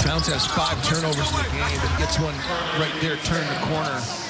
Bounce has 5 turnovers in the game, but gets one right there, turn the corner.